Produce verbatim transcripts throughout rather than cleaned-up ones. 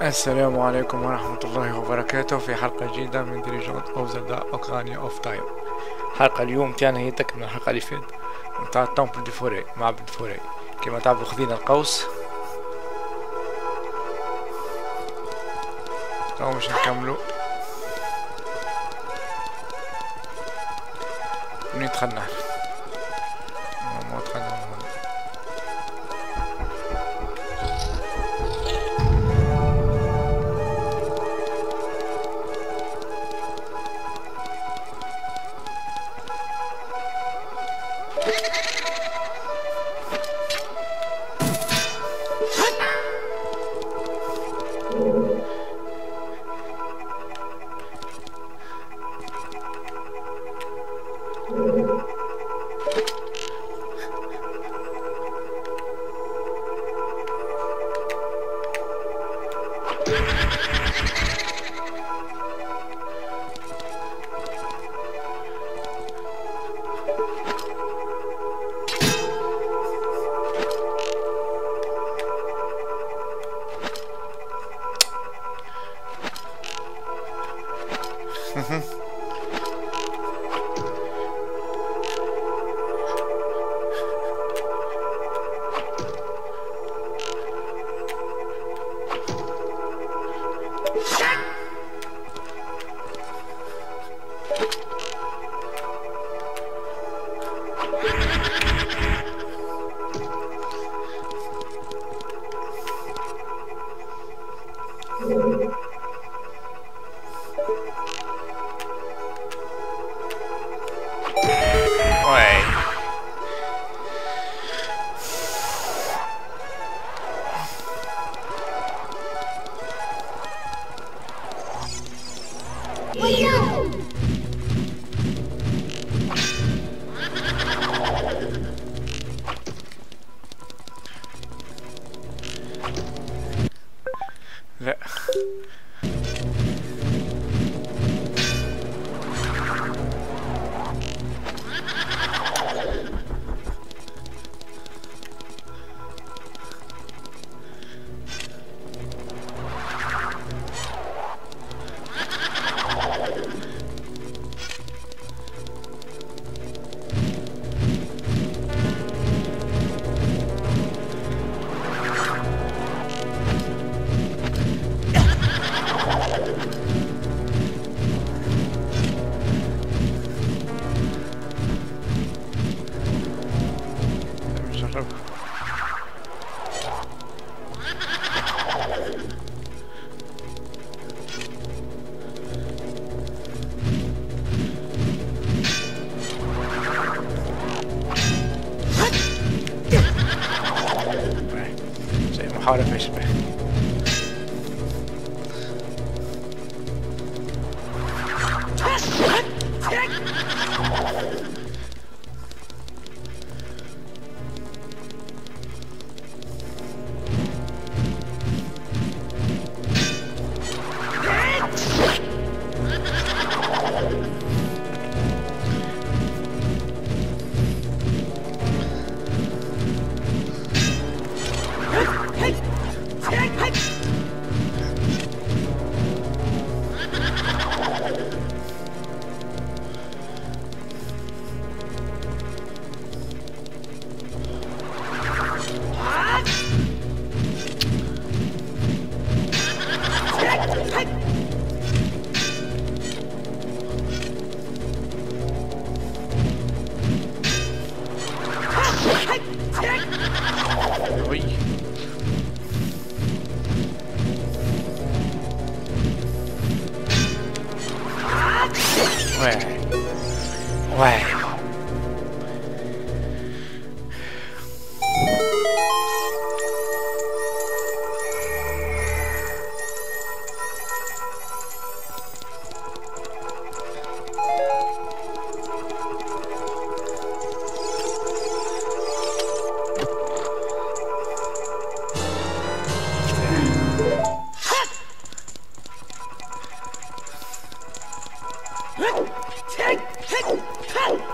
السلام عليكم ورحمة الله وبركاته في حلقة جديدة من دريجون أو زلدا أوكرانيا أوف تايم. الحلقة اليوم تاعنا هي تكمل الحلقة اللي فاتت نتاع التمبل دي فوري معبد فوري. كما تعرفوا خذينا القوس تو باش نكملو منين دخلنا ما دخلنا لا محاولة ما يشبه Ouais. Hey!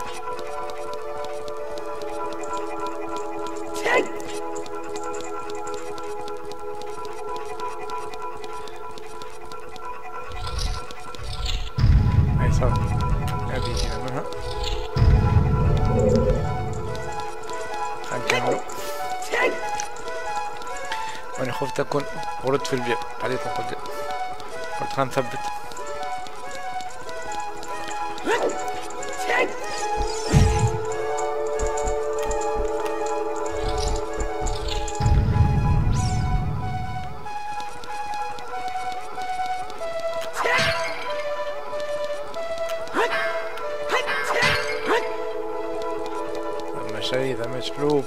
تكن ورد في البيع بعدين قلت قلت خلينا نثبت. لما شيء ذا مجلوب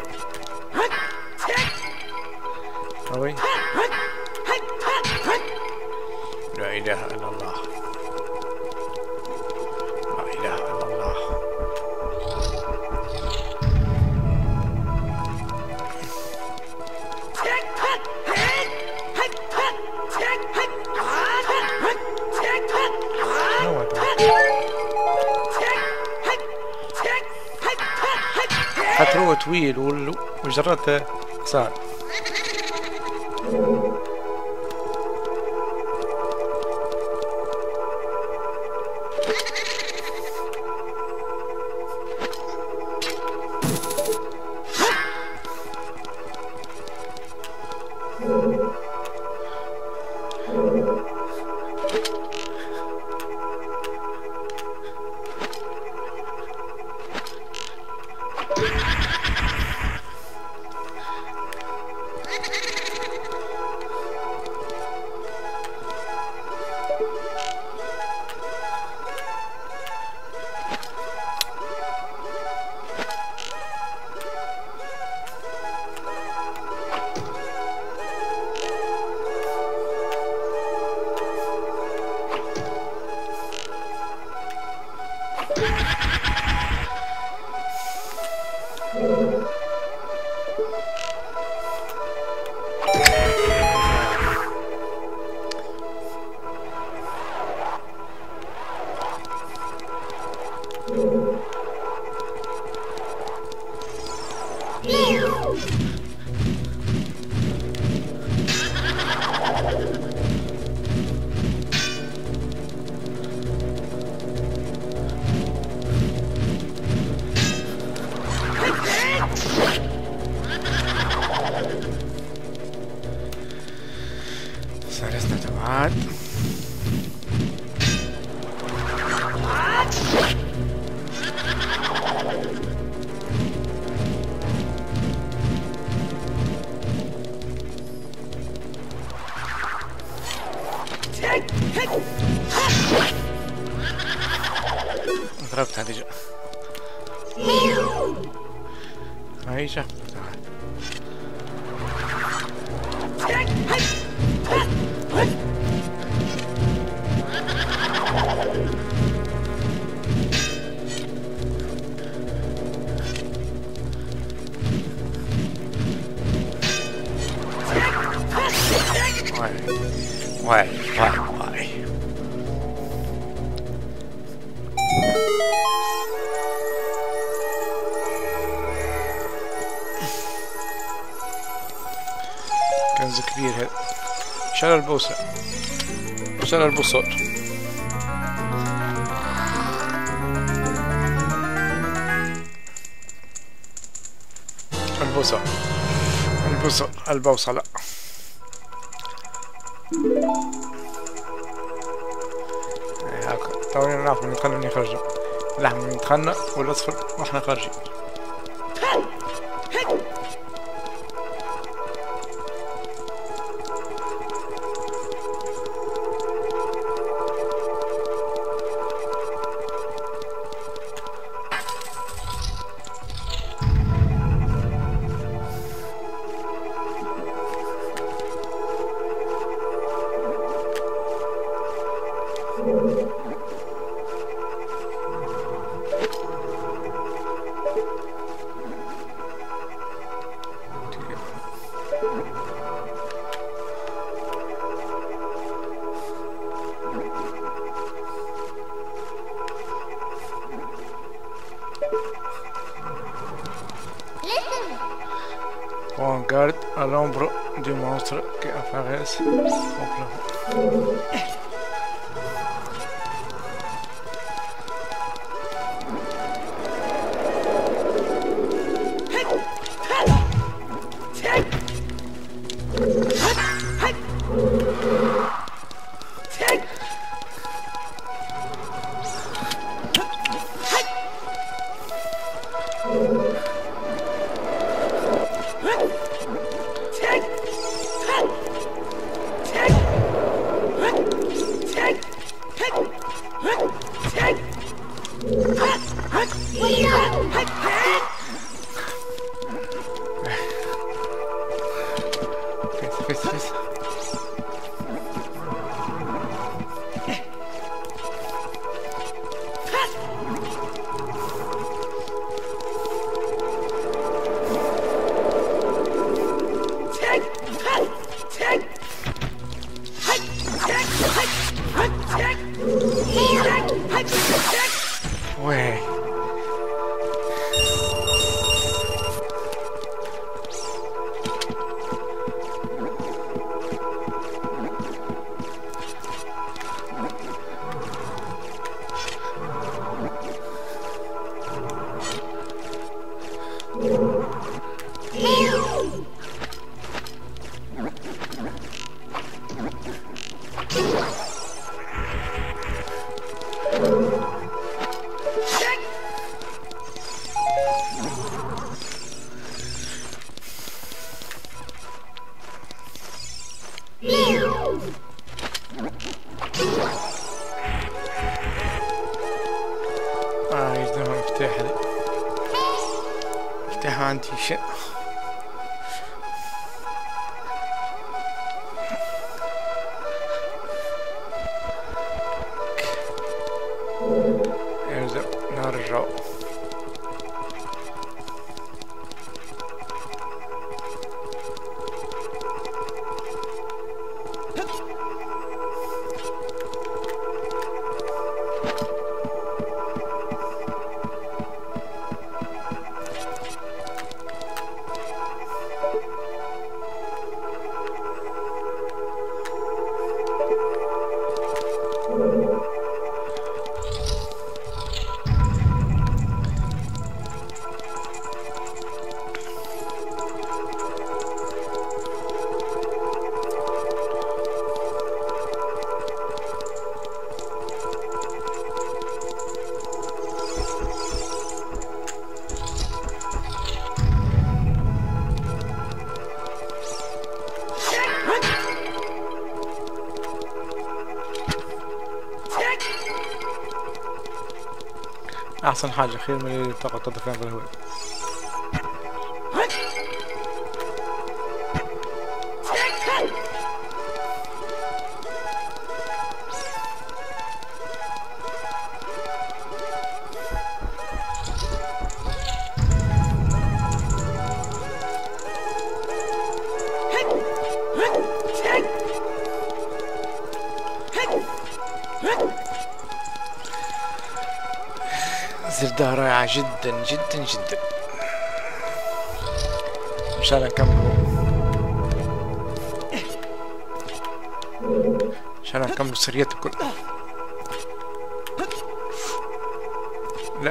قوي. لا إله إلا الله، لا إله إلا الله. حتى هو طويل وجرته قصار. ثلاثة أبعاد. ضربت هذه جاء هاي جاء Why? Why? Why? كنز كبير هذا. شال البوصة. شال البوصة. البوصة. البوصة. البوصة لا. توني نعرف من يتخنى من يخرج اللحم من يتخنى والأصفر واحنا خارجين. On garde à l'ombre du monstre qui apparaissent au plafond. عندي شيء. ارجع نرجع. احسن حاجة خير من اللي تقعد تدفن في الهواء. زردة رائعة جدا جدا جدا. مشان نكمل مشان نكمل سريته كلها. لا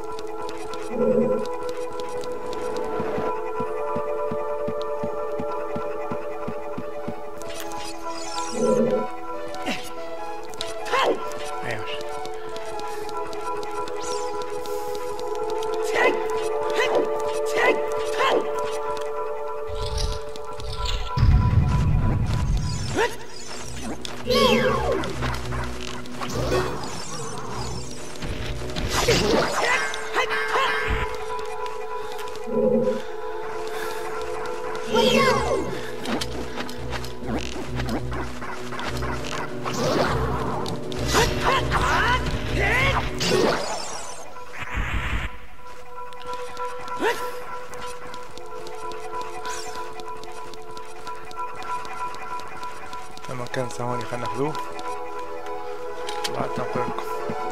لما كان ثواني خلينا ناخذوه بعد نقول لكم.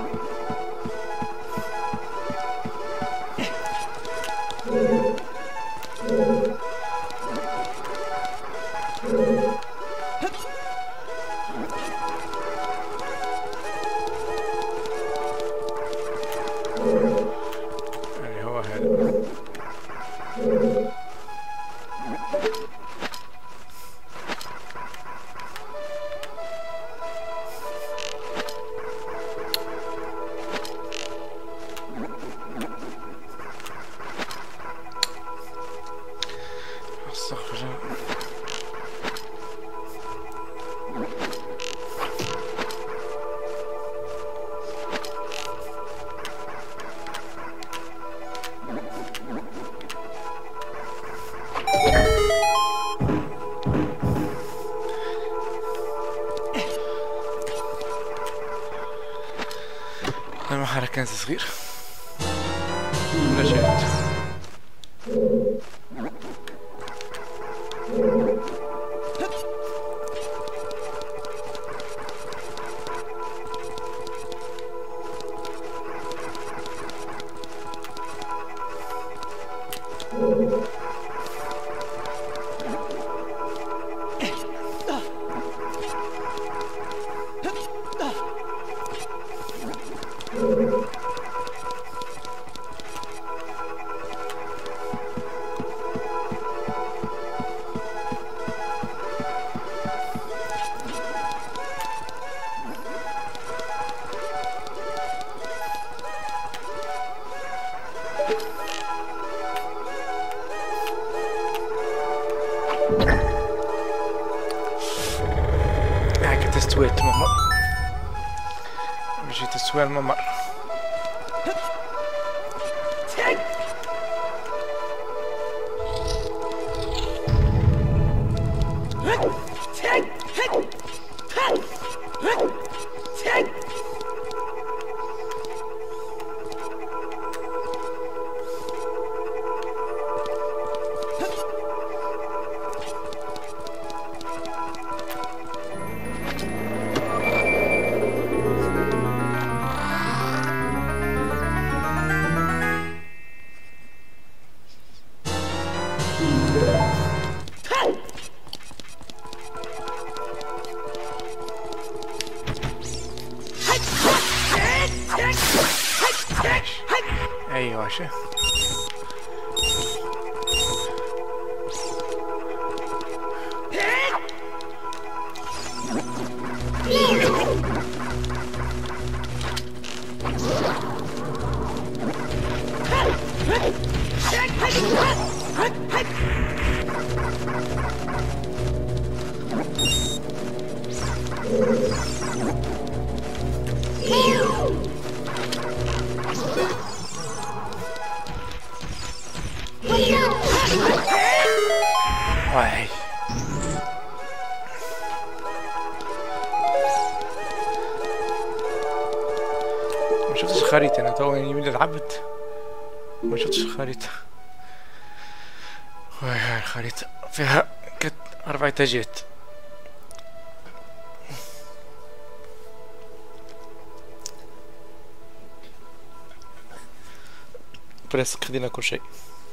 يعني هو هذا استغفر الله. المحل كان صغير ولا شيء. هاك تستويت ماما بيجي تسوي الممر. ايوه شو واي ما شفتش الخريطة انا تو يعني من لعبت ما شفتش الخريطة. واي هاي الخريطة فيها كت اربع تاجات. بريسك خدينا كل شيء.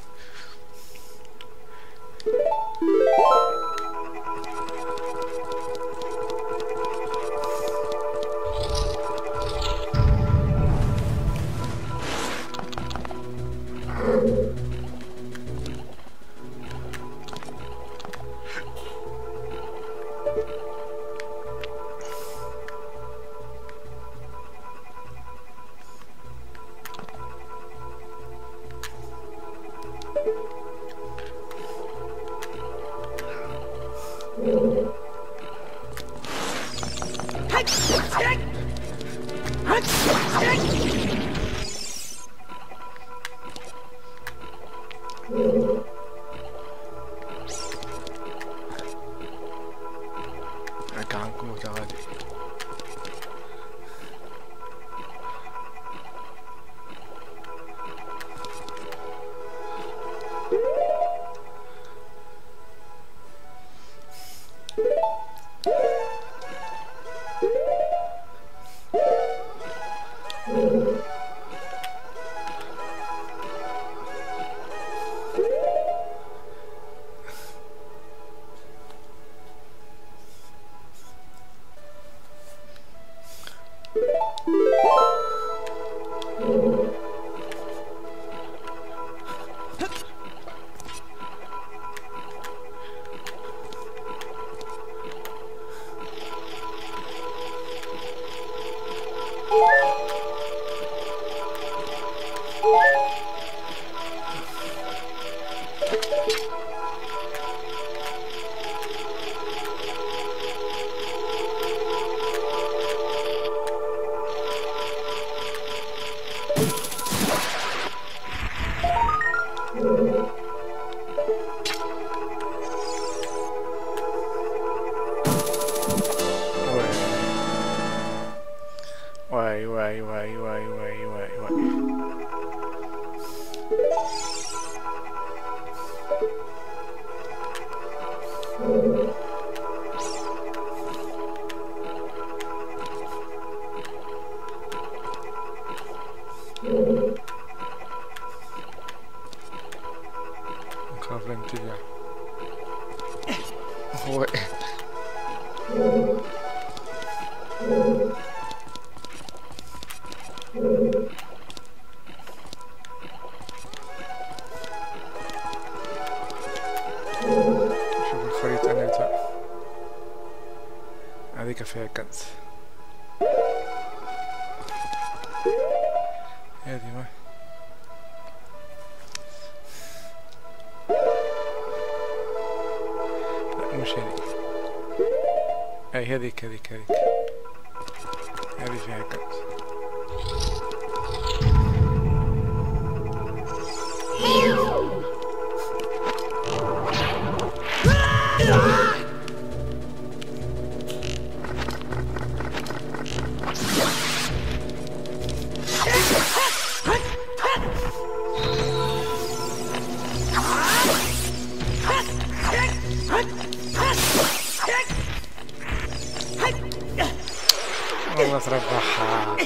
واي واي واي واي واي واي واي خاف لم ترجع هو شوف الخريطة نيتها هذيك فيها كنز هذه ما لا مش هذيك اي هذيك هذيك هذيك هذه فيها كنز والله تربحها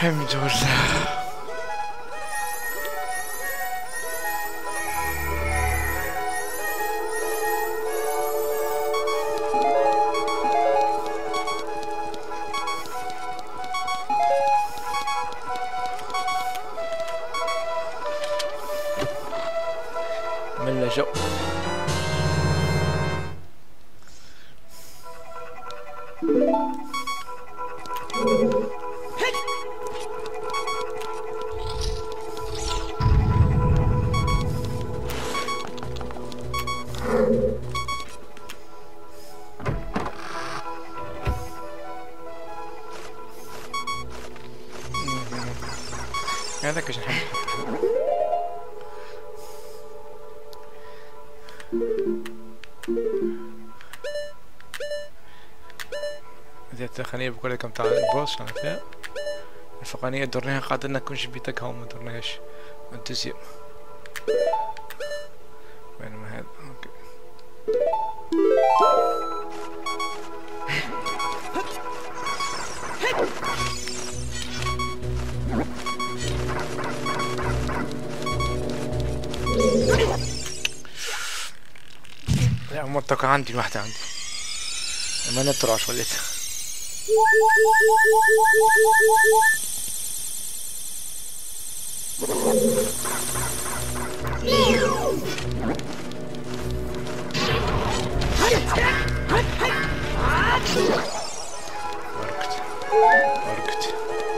الحمد لله. من لجأ هذاك ايش نحب. هذه التقنية بقول لكم تاع البوس انا فيها الفقانية درناها قادرنا كلش بيتك هاو ما درناهاش التزيين. بينما هذا اوكي لا منطقة عندي واحدة عندي ما نطرش وليتها. وركت وركت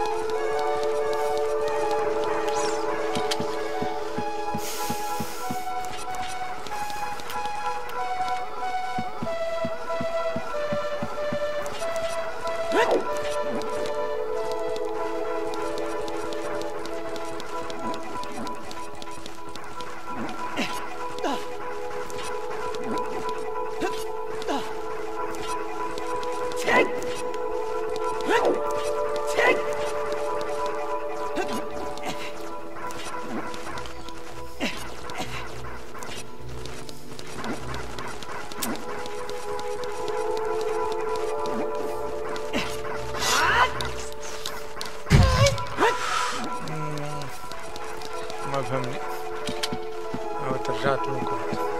ما فهمني او ترجعت منكم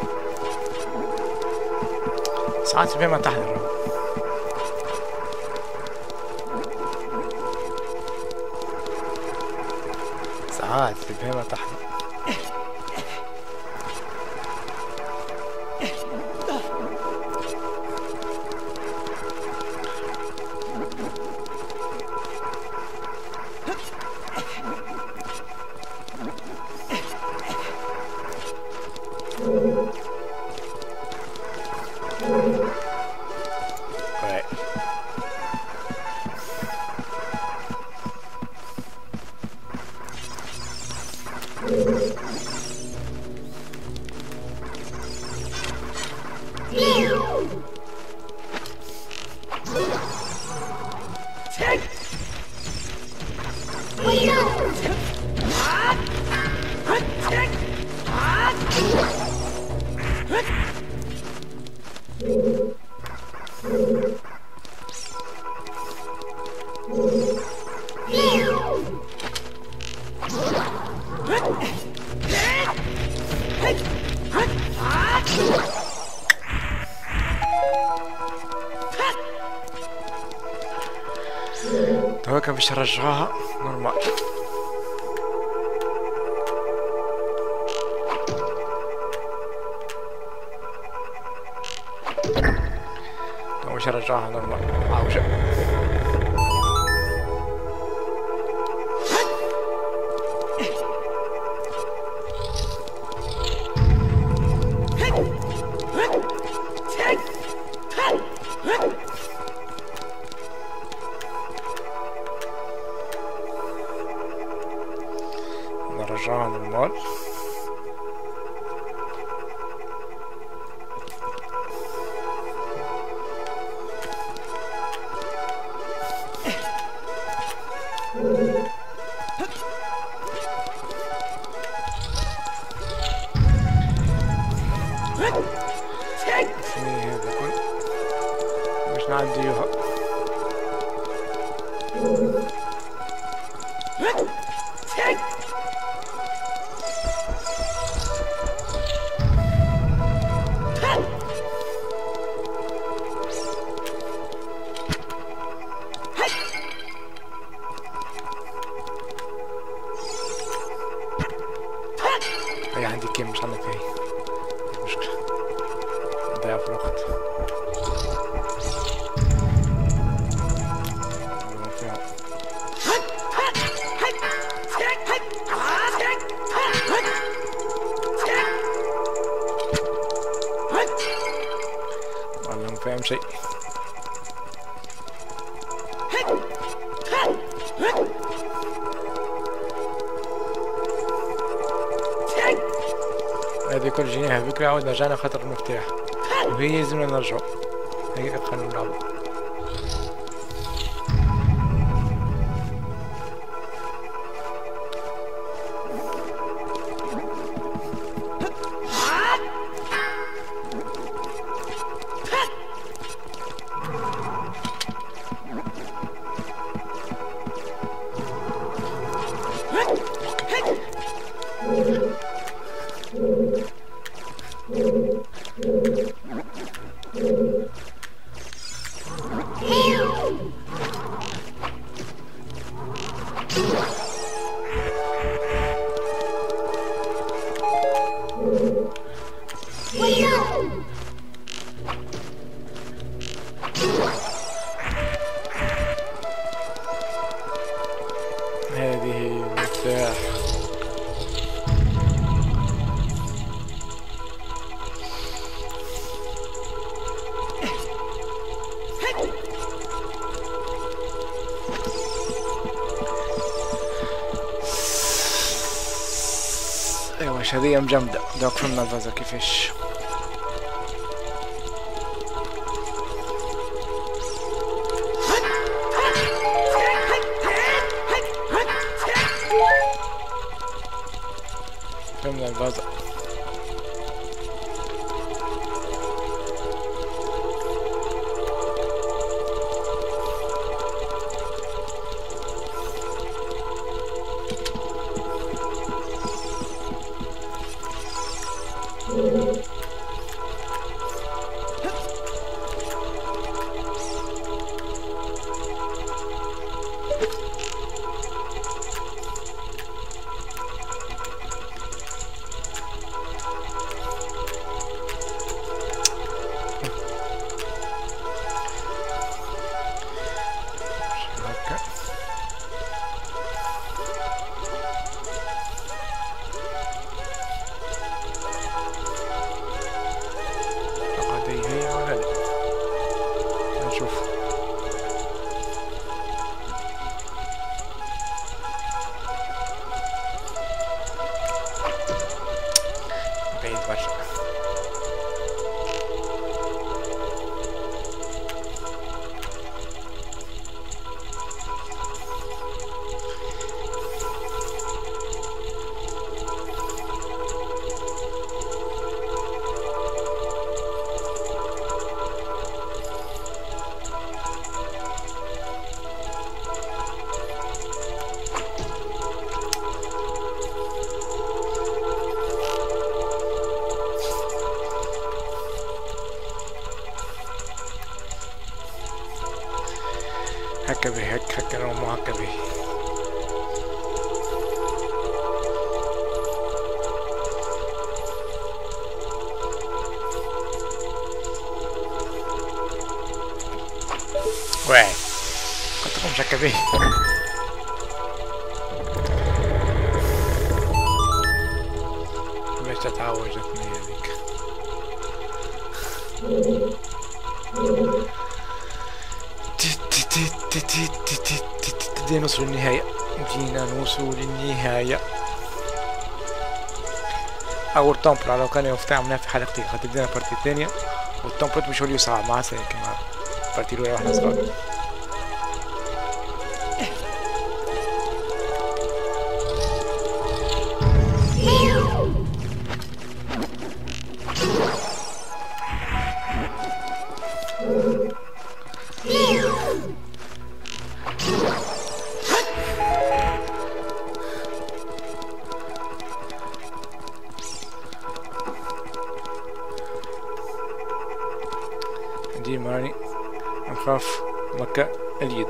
ساعات بما تحضر ساعات بما تحضر توك باش نرجعوها نورمال. باش نرجعوها نورمال عاوجة نرجعها نورمال. باش نعديوها هي عندي كيم مش عندك هي، مش مشكلة نضيع في الوقت. والله ما فاهم شيء. هذه كل جنيها فكرة عاود رجعنا خاطر المفتاح وهي لازمنا نرجعو. هيا خلينا نلعبو. هذه المفتاح. ايوه هذه مجمدة. دوك فهمنا الفازة كيفاش. فهمنا الفازة. هكا به هك هكا لو مو هكا به. واعي قلت لكم مش هكا به. باش تتعوجتني هذيك. بدينا نوصل للنهاية. بدينا نوصل للنهاية. أول تمبل على كان يفتح منها في حلقتين خاطر بدينا بارتي ثانية والتمبل مش هو صعب مع سنة كما بارتي الأولى واحنا صغار. دي ماني نخاف مكة اليد.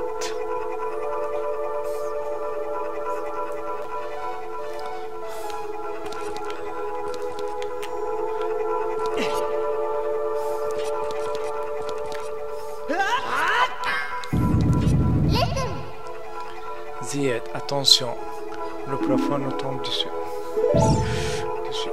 Attention, le plafond nous tombe dessus. dessus.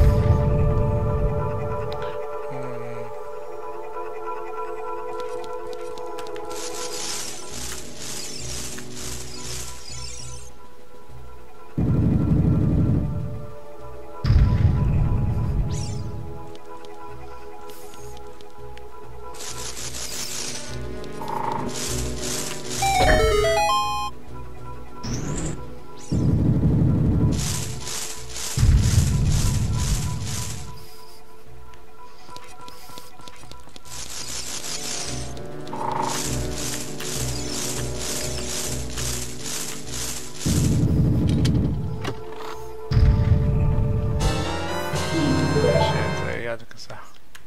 يعطيك الصحة.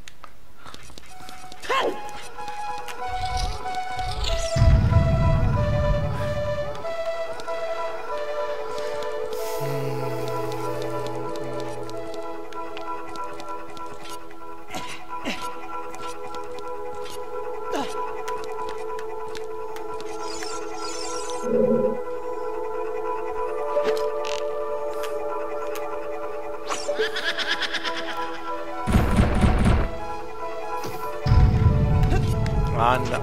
معنا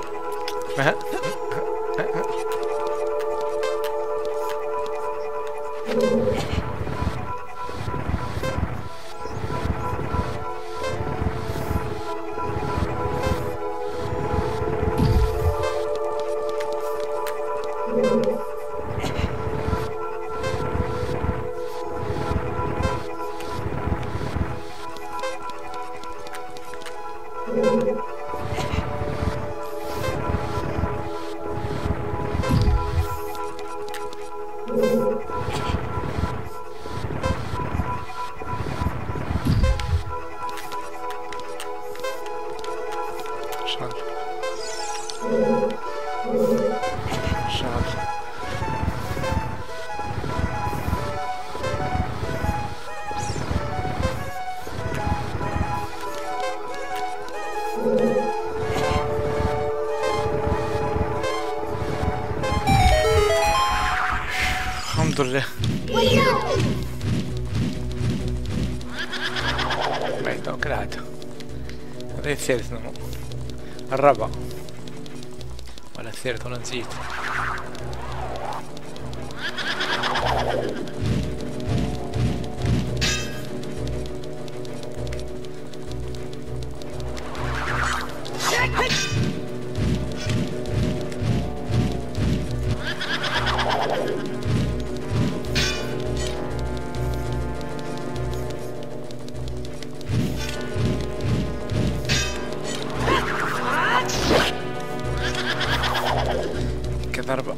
الحمد لله. بعيد كالعادة. هذا الثالث نمو الرابع ولا الثالث ولا نسيت. ضربة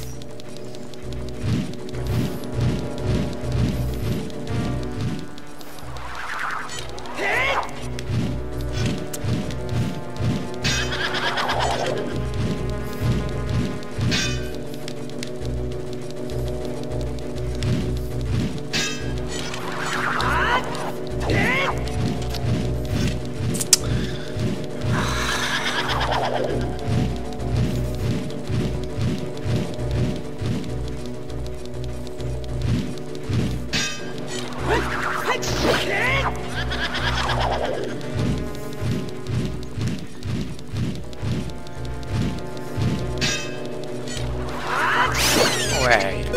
واعي.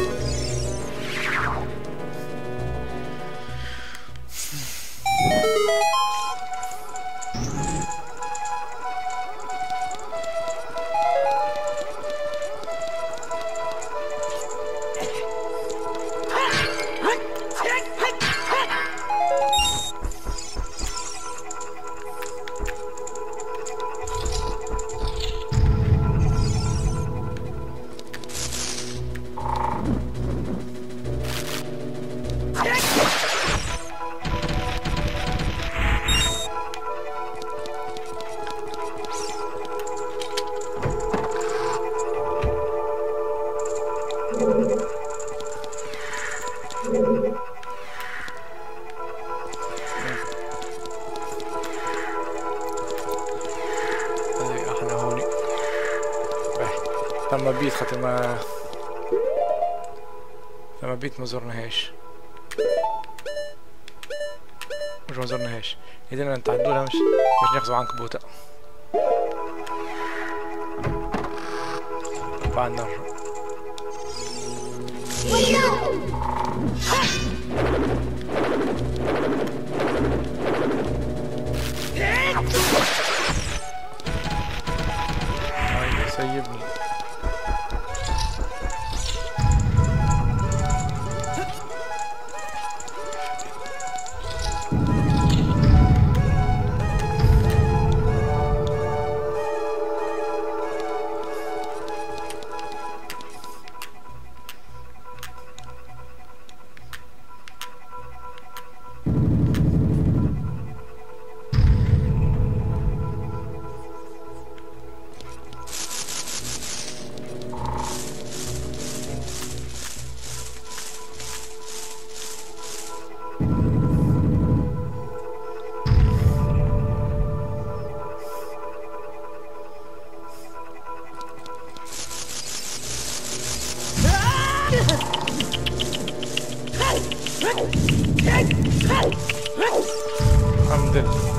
احنا هوني تم بيت خاطر ما لما بيت ما زرناهاش مش ما زرناهاش ايدينا نتعدولها مش مش ناخذوا عنكبوتة بعد نرجع هاي سيبني الحمد لله.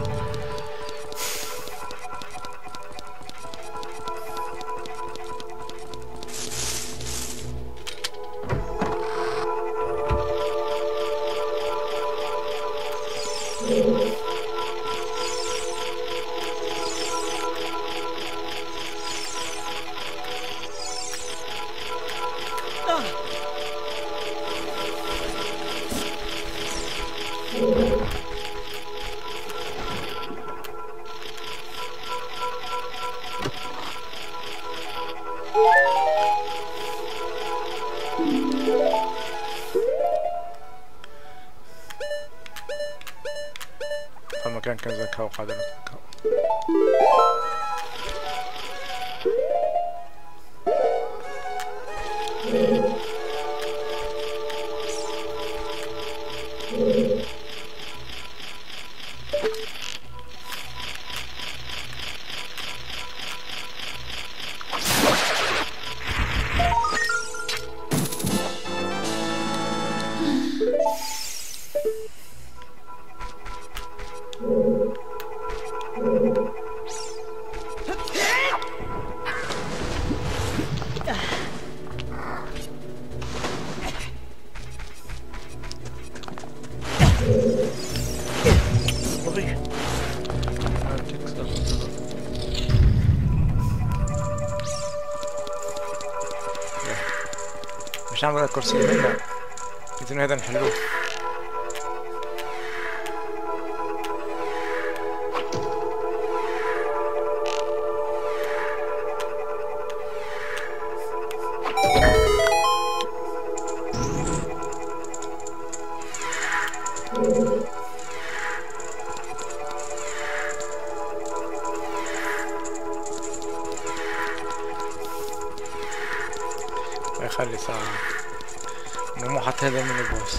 المكان كان زكاة وقادر زكاة. مش هعمل كرسي هنا إذن هذا نحلوه. خلي ساعة مو حتى هذا من البوس.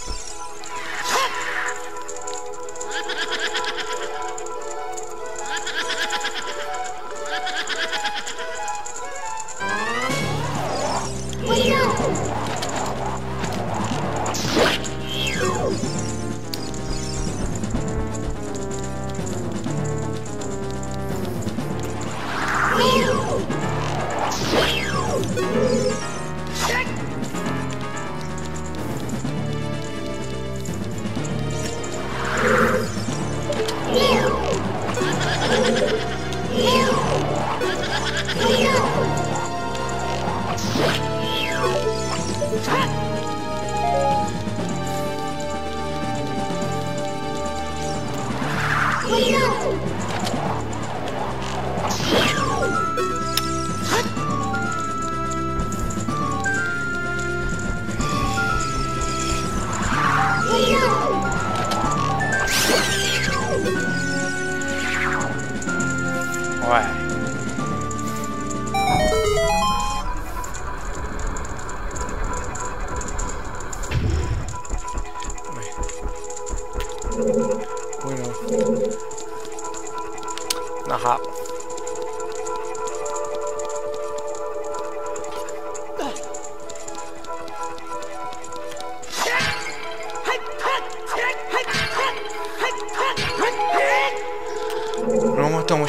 Aha.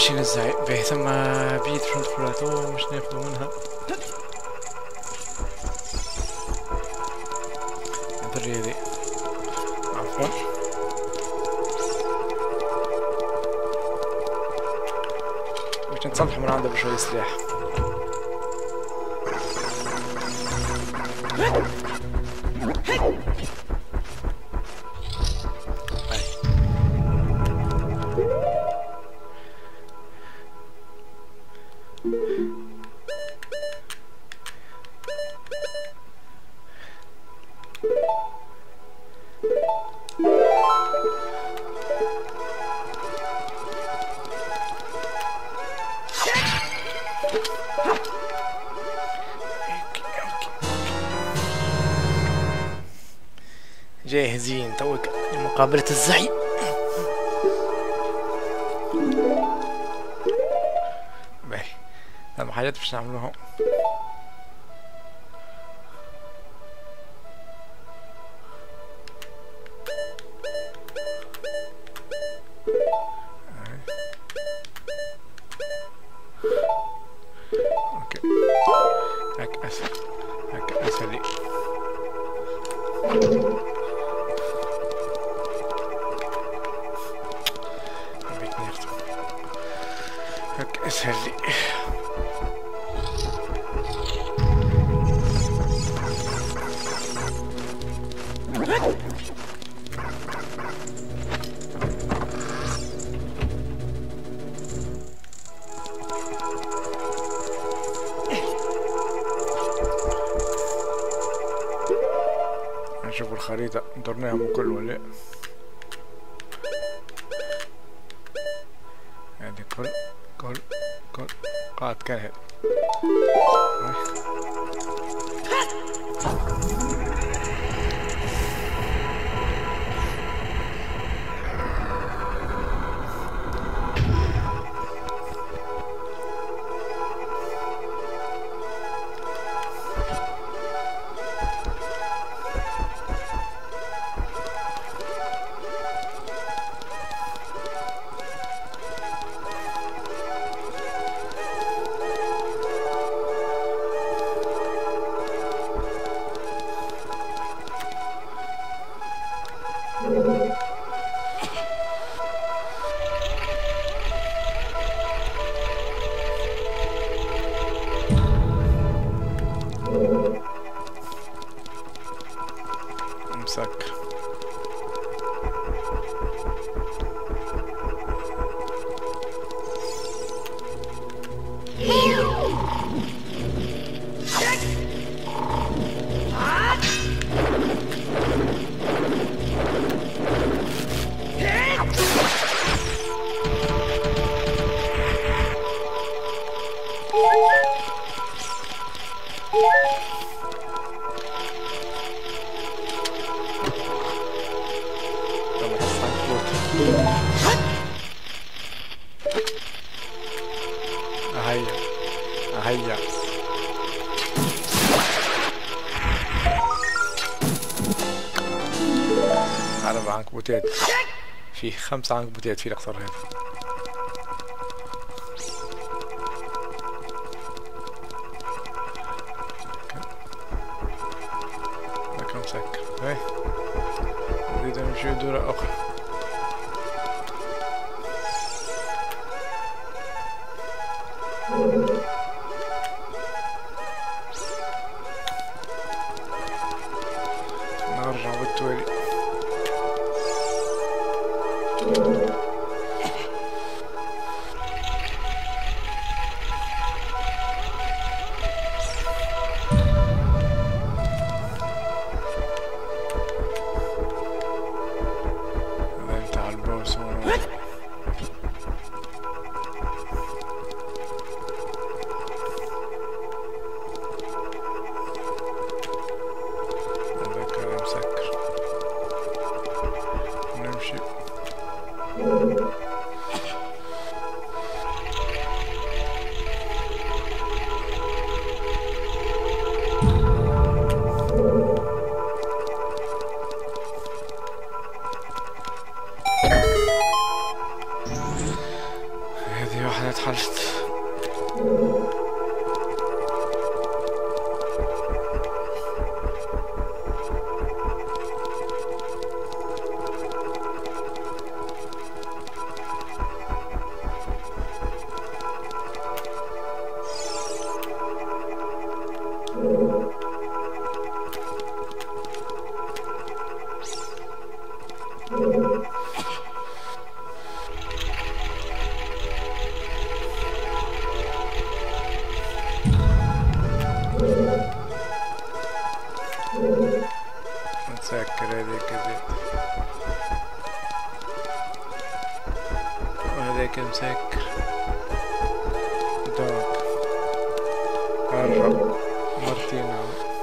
ماشيين الزعيم به ثم بيت شو ندخلها مش ناخذوا منها الدرية دي عفوا مش نتصلح من عنده بشوية سلاح جاهزين توك لمقابلة الزعيم. باهي هذا حاجات باش نعملوها اوكي هاك اسهل هاك اسهل هاك اسهل لي نشوف الخريطة درناهم كل ولا هذه كل كل كل قاعد كان هذا مسكر هيا هيا أربع عنكبوتات فيه خمس عنكبوتات في الأكثر هذا لكن مسكر ايه نريد أن نمشي دورة أخرى نرجع بالتوالي هذا بتاع البوس نمشي اتحلت. نسكر هذيك كذا وهذاك مسكر دوك قرب مرتين.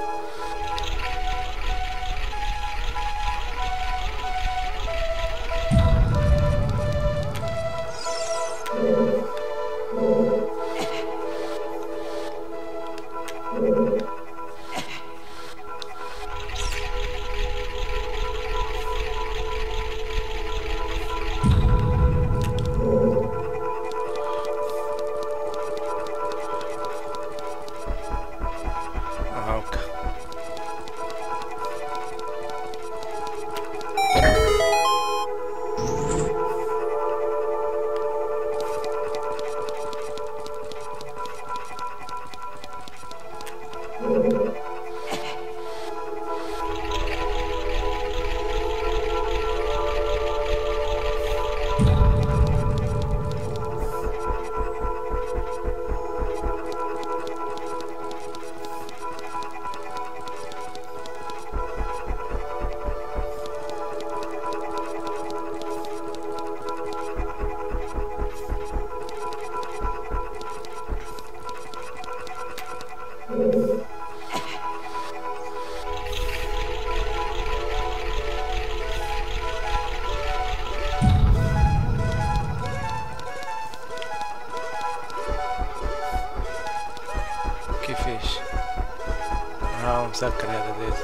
كيفاش؟ ها مسكر هذا زيت.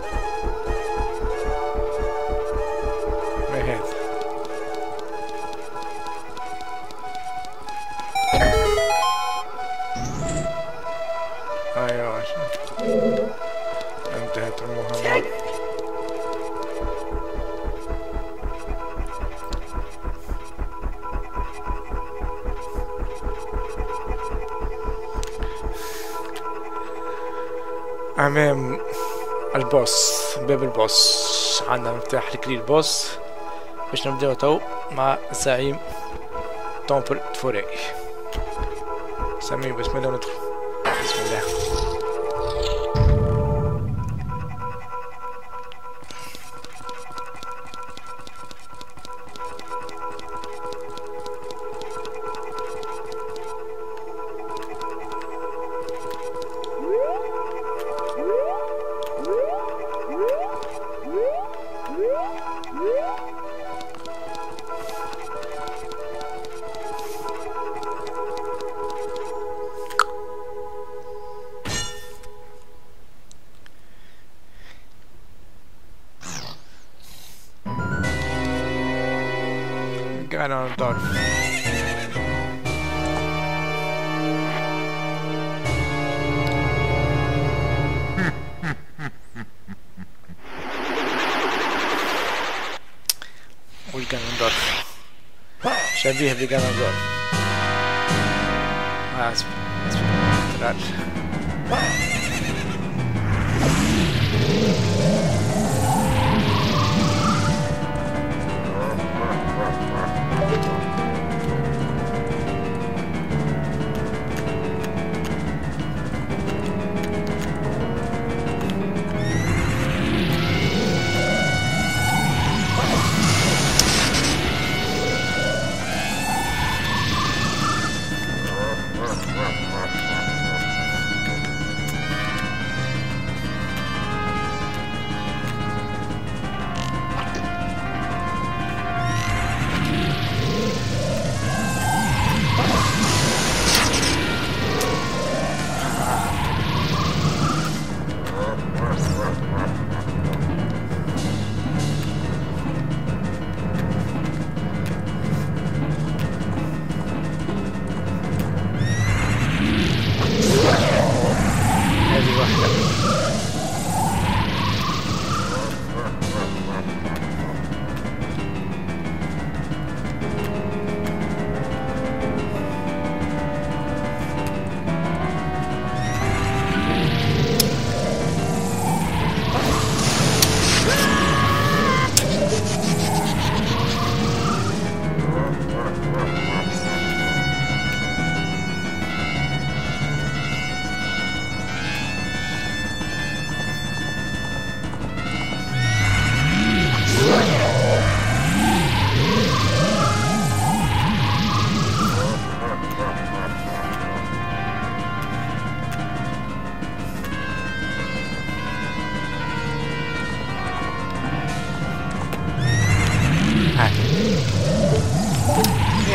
ما هذا؟ ايوه انتهت المهمة. امام البوس، باب البوس، عندنا مفتاح لكلي البوس باش نبداو تو مع الزعيم تومبل تفوري. سمي بسم الله ندخل. بسم الله. Ganondorf. والجانوندورف شبيه بجانوندورف. اسف اسف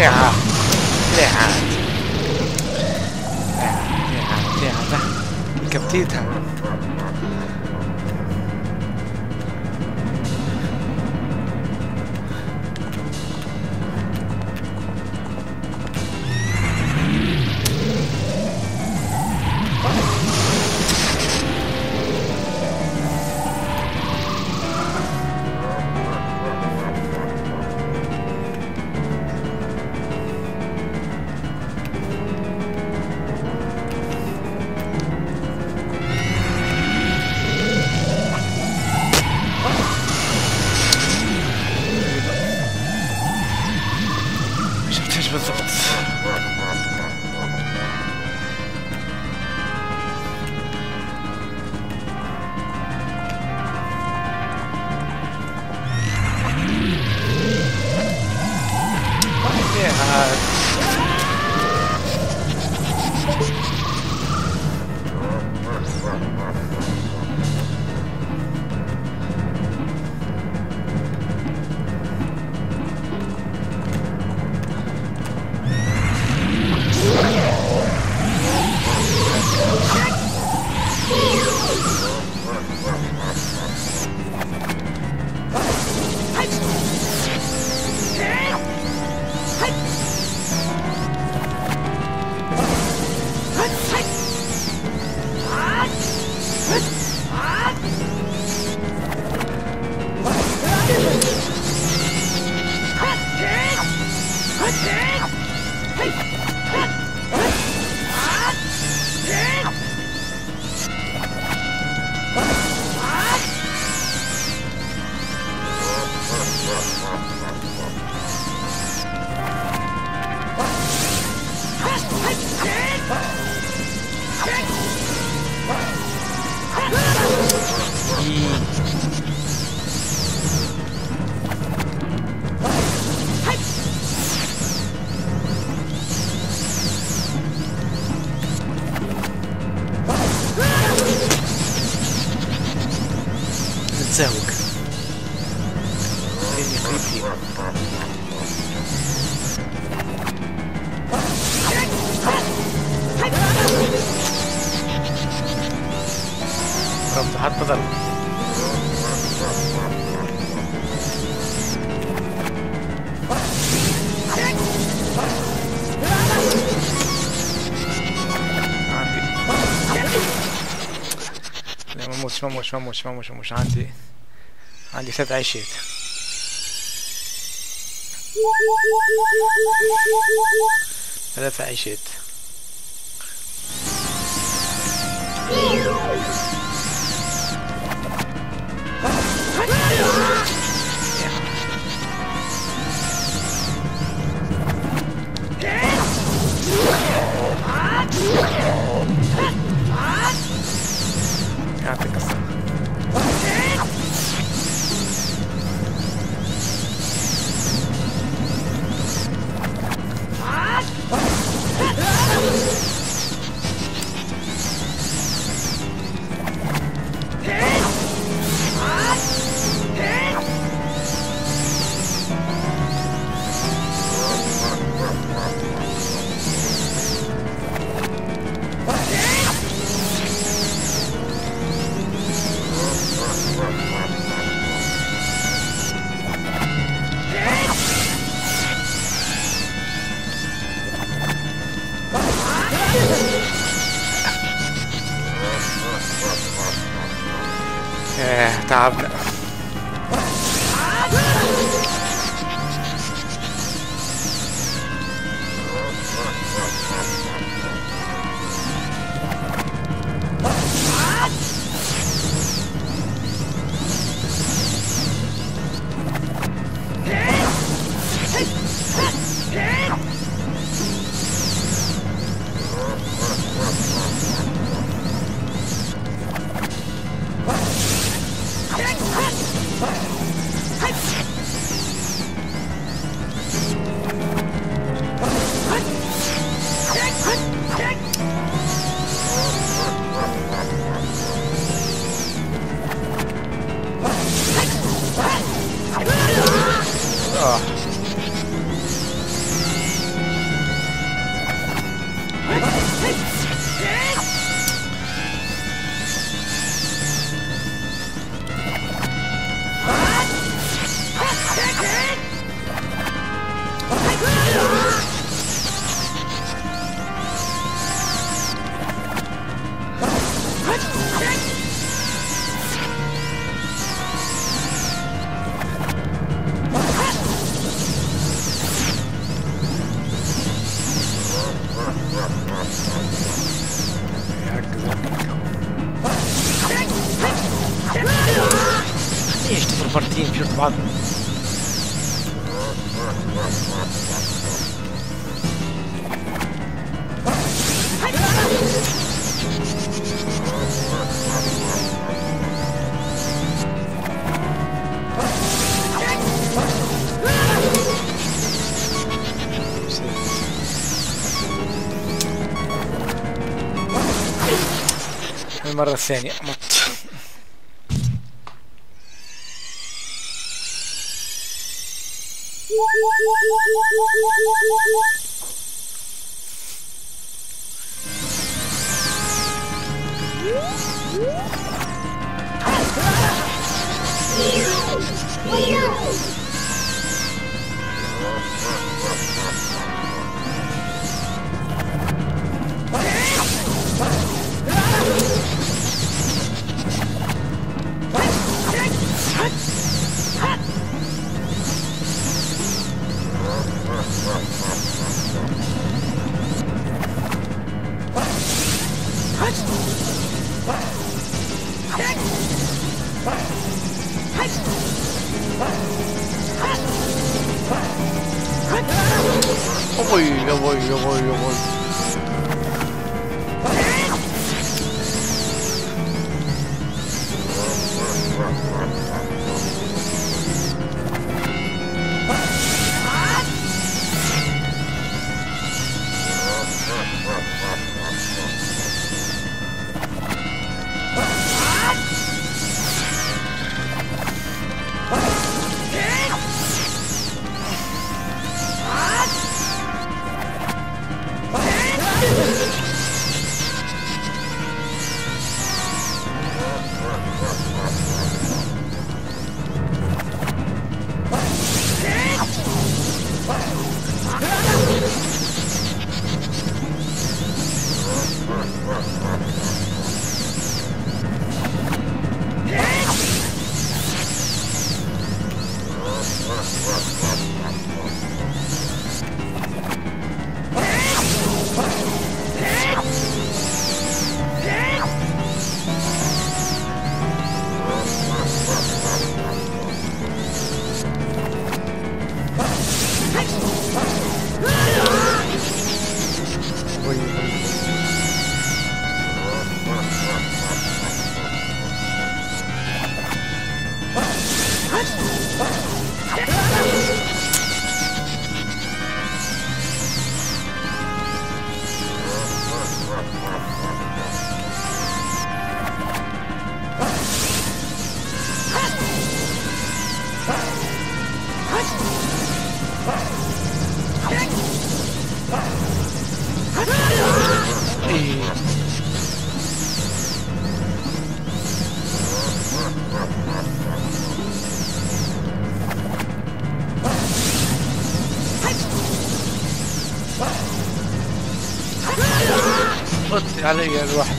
ليه عاد ليه عاد ليه عاد ليه عاد كبتيتها. بالضبط. تزاوج خليني قريب ربط حتى ضرب مموش مموش مموش مموش مموش عندي عندي ثلاث عيشات. ثلاث عيشات. يعطيك الصحة. ايه تعبنا. بعض. المرة الثانية مت. Oy, oy, oy, oy. حط علي الواحد.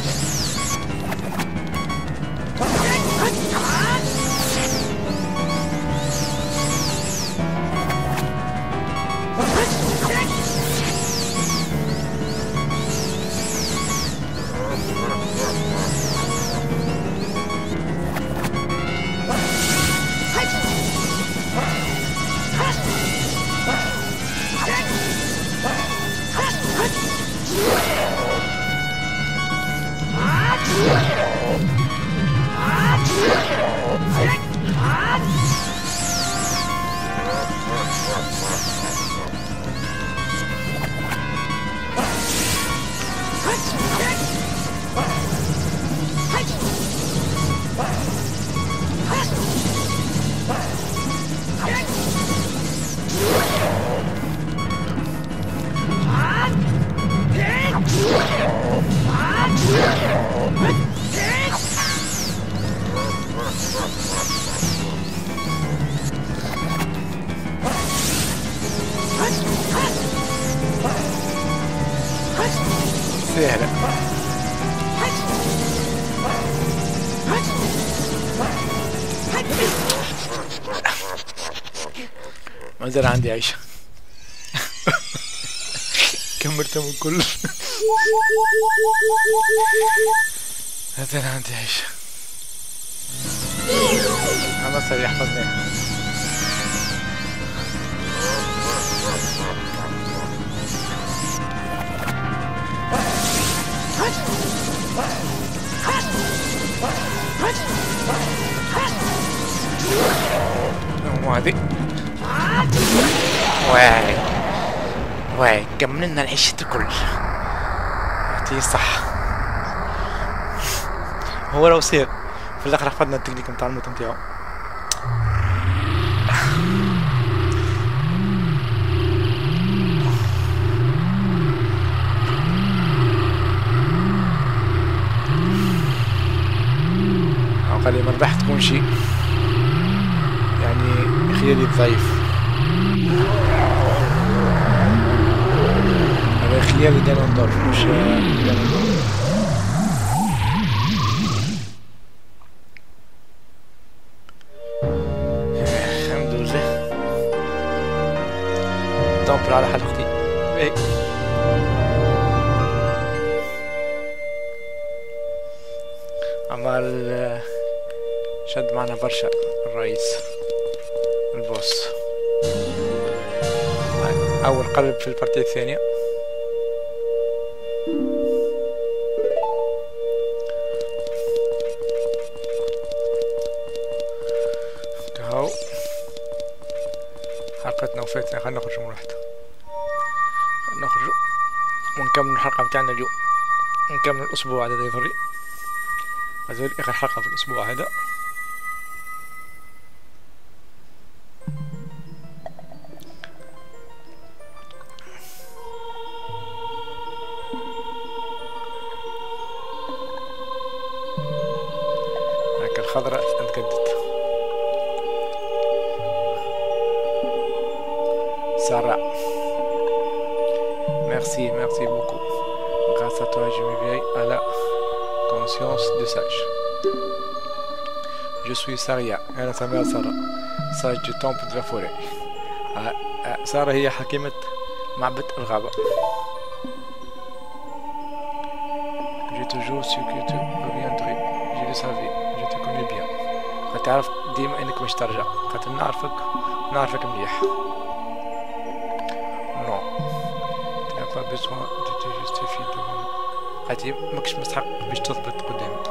سهلة. ما زال عندي عيشة. كملتهم الكل. ما زال عندي عيشة. خلاص يحفظني. واعي واعي كملنا العيشة الكل. اعطيه صح. هو لو صير في الاخر حفظنا التكنيك متاع الموت متاعو. قال لي مربح تكون شيء يعني خيالي ضعيف. هذا خيالي جانندورف مش جانندورف. الحمد لله طمبر على حلقتي هيك. عمال شد معنا برشا الرئيس البوس. أول قلب في البارتية الثانية. كهو حلقتنا وفاتنا. خلنا نخرجو من واحدة. خلنا نخرجو ونكمل الحلقة متاعنا اليوم. نكمل الأسبوع هذا يظهري. هذول آخر حلقة في الأسبوع هذا. هاك الخضراء انتقدت. سارة merci merci beaucoup grâce à toi je m'éveille à la conscience de sage. Je suis Saria. أنا سميها سارة sage du temple de la forêt. سارة هي حكيمة معبد الغابة. J'ai toujours su que tu reviendrais. Je le savais. Je te connais bien. هتعرف ديما انك مش ترجع. خاطر نعرفك نعرفك مليح. Non. Tu n'as pas besoin de te justifier devant moi. خاطر ماكش مستحق باش تثبت قدامي.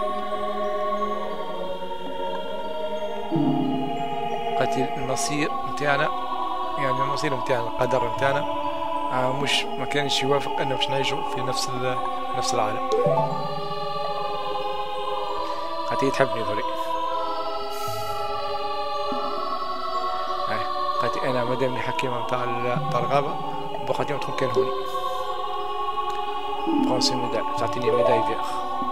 خاطر المصير متاعنا يعني المصير متاعنا القدر متاعنا آه مش ما كانش يوافق انه باش نعيشوا في نفس نفس العالم. خاطر تحبني ضري. خاطر انا مادامني حكيمة متاع متاع الغابة بقات يوم تكون كان هوني. برونسي ميدال تعطيني ميداي فيغ.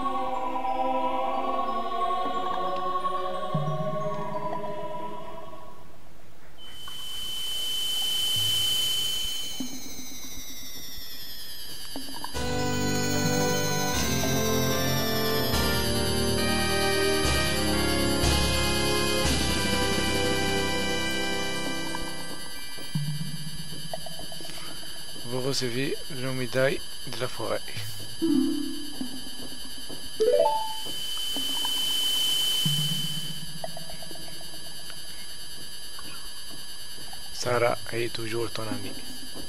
Vous recevez la médaille de la forêt. Sarah est toujours ton amie.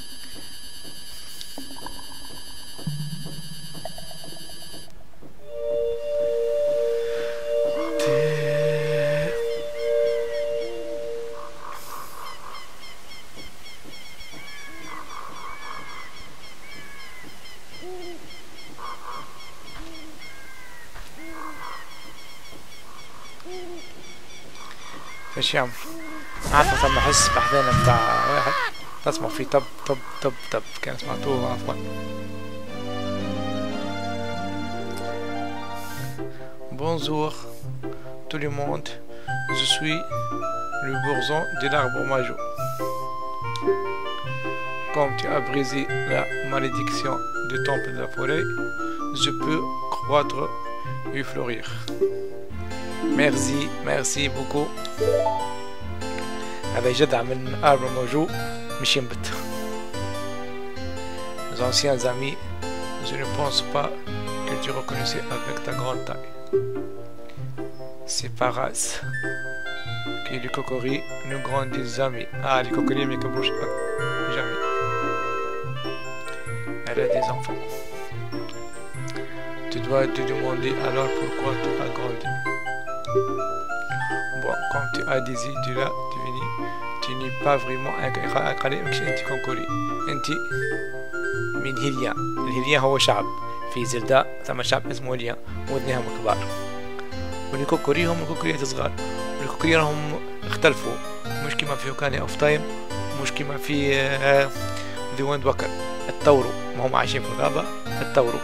ايش يعمل؟ عارفة لما احس بحذانة بتاع واحد تسمع فيه طب طب طب طب كان سمعتوه عفوا. Bonjour tout le monde, je suis le bourgeon de l'arbre majeur. Comme tu as brisé la malédiction du temple de la forêt, je peux croître et fleurir. Merci, merci beaucoup. هذا جدع من arbre majeur مش ينبت. Les anciens amis, je ne pense pas que tu reconnaissais avec ta grande taille. C'est pas race que les cocoris ne grandissent jamais. Ah, les cocoris mais que bouge jamais. Elle a des enfants. Tu dois te demander alors pourquoi tu as grandi. Bon, comme tu as des idées là, devenu, tu tu n'es pas vraiment قال مش انت كونكوري، انت من هيليا. الهيليا هو شعب في زلدا، ثم شعب اسمه هيليا ودنهم كبار، والكوكوري هم الكوكوريات صغار، والكوكوري هم اختلفوا، مش كما في اوكانيا اوف تايم، مش كما في ذا ويند وكر اتطوروا، ما هم عايشين في الغابة اتطوروا.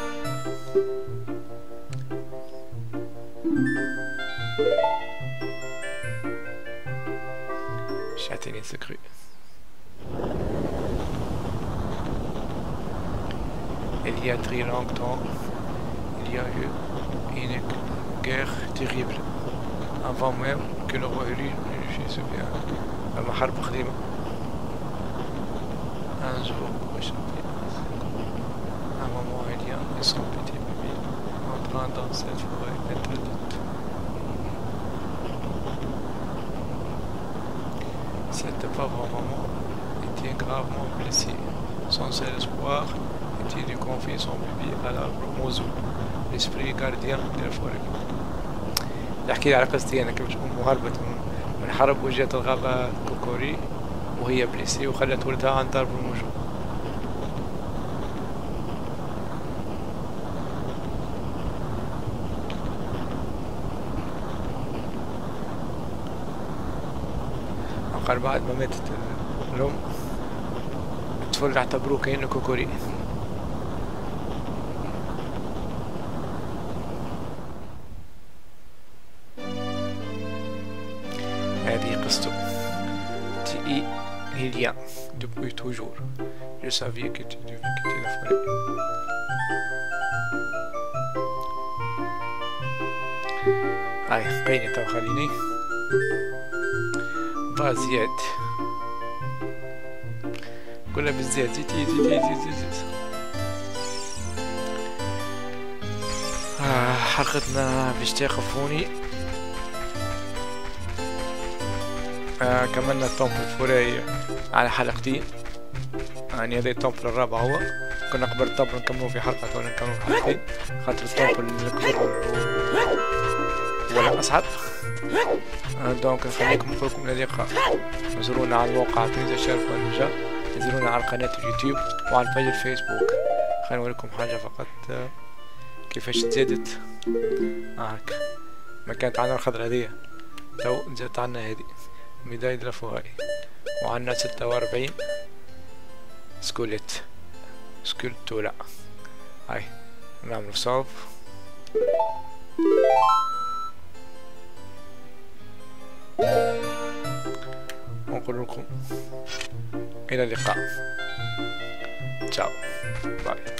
Châtaignier secret. Il y a très longtemps, il y a eu une guerre terrible avant même que le roi Uri ne se souvienne. لما حرب قديمة. Un jour, un moment, il y a son petit bébé entrant dans cette forêt interdite. Cette pauvre maman était gravement blessée. Son seul espoir était de confier son bébé à l'arbre Mozu, l'esprit gardien de la forêt. احكي لي على قصتي انا كيفاش امه هربت من حرب وجات الغابة كوكوري وهي بليسي وخلت ولدها عن ضرب الموجود. قال بعد ما ماتت الأم الطفل اعتبروه كأنه كوكوري. هذه قصته. تي هيليا depuis toujours. Je savais que tu devais quitter la forêt. هاي قيني تو خليني ضاع زياد كلها بالزيت زيت زيت زيت زيت زيت. آه حلقتنا باش تخافوني. آه كملنا الطومبل الفوري على حلقتين، يعني هذا الطومبل الرابع هو. كنا قبل الطومبل نكملوه في حلقة ولا نكملوه في حلقتين، خاطر الطومبل الكبير ولا أصعب. دونك نخليكم نقولكم إلى اللقاء. زورونا على الموقع تريزا شرف والوجه، زورونا على قناة اليوتيوب وعلى البيج الفيسبوك. خلينا نوريكم حاجة فقط كيفاش تزادت. هاك ما كانت عنا الخضرا هذيا تو زادت عنا هذي ميداي دلافوهاي، وعنا ستة وأربعين سكوليت سكولتولا. هاي نعملو صوب. ونقول لكم إلى اللقاء. تشاو باي.